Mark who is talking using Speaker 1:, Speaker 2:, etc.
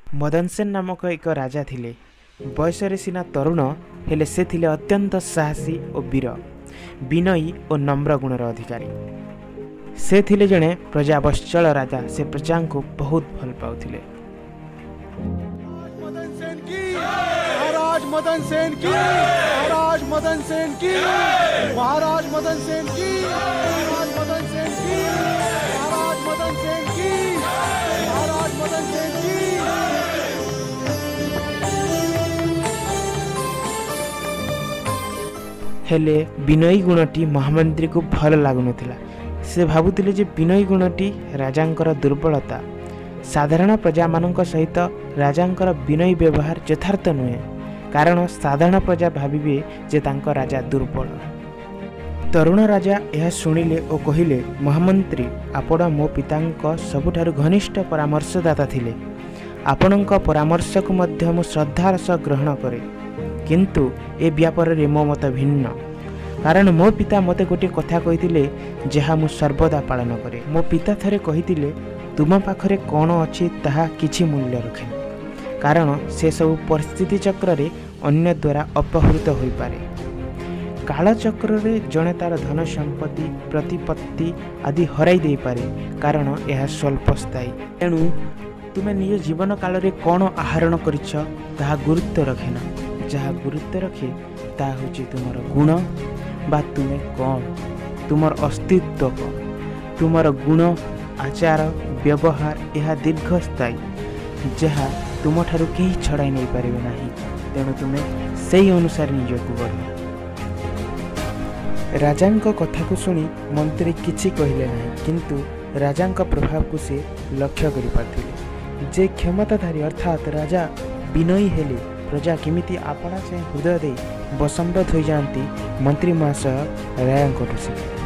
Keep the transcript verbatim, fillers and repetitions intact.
Speaker 1: मदनसेन नामक एक राजा थिले। बयस सीना तरुण हेले से थिले अत्यंत साहसी और वीर, विनयी और नम्र गुणर अधिकारी। से थिले जड़े प्रजावत्सल राजा। से प्रजा को बहुत भल पाउथिले।
Speaker 2: महाराज मदन सेन की, महाराज मदन सेन की, महाराज मदन सेन की, महाराज मदन सेन की, महाराज मदन सेन की, महाराज मदन सेन की।
Speaker 1: हेले विनयी गुणटी महामंत्री को भल लगुन। से भावुतिले जे विनयी गुणटी राजांकर दुर्बलता। साधारण प्रजा मानक सहित राजांकर विनयी व्यवहार यथार्थ नुहे, कारण साधारण प्रजा भाविबे जे तांको राजा दुर्बल। तरुण राजा यह शुणिले और कहिले, महामंत्री आपण मो पितांक सबुठारु घनिष्ठ परामर्शदाता थिले। आपणक परामर्श को मध्य मु श्रद्धार सह ग्रहण करे, किंतु ए व्यापार रे मो मत भिन्न। कारण मो पिता मते गोटे कथा कहिथिले जहा मु सर्वदा पालन करे। मो पिता थरे कहिथिले, तुम पाखरे कौन अच्छी ताहा किछि मूल्य रखे, कारण से सब परिस्थिति चक्र रे अन्य द्वारा अपहृत हो पारे। काल चक्र रे जने तार धन संपत्ति प्रतिपत्ति आदि हराई दे पारे, कारण यह स्वल्पस्थायी। तेणु तुमे निज जीवन काल रे कौन आहरण करिछ ताहा गुरुत्व रखेना। जहा गुरुत्व रखे ताहा होछि तुमर गुण बा तुमे कौन, तुमर अस्तित्व कौन। तुमर गुण आचार व्यवहार यह दीर्घस्थायी, जहा तुम ठारू कहीं छड़ाई नहीं पारिबे नाही। तेणु तुमे सही अनुसार निजको बढ़। राजांक कथा को सुनी मंत्री किछि कहिले नाही, किंतु राजांक प्रभाव को से लक्ष्य करि पाथिले। जे क्षमताधारी अर्थात राजा विनयी हेले प्रजा केमिति आपणा से हृदय दे बसंबत हो जाती मंत्री महाशय रायांकटू से।